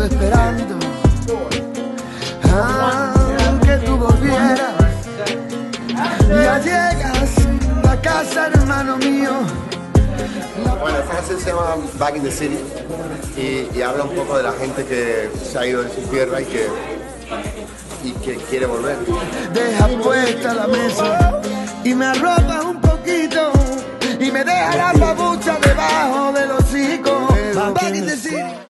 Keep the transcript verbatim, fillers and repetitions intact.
esperando ah, que tú volvieras. Ya llegas a casa, hermano mío. Bueno, esta canción se llama Back in the City y, y habla un poco de la gente que se ha ido de su tierra y que, y que quiere volver. Deja puesta la mesa y me arropas un poquito y me deja la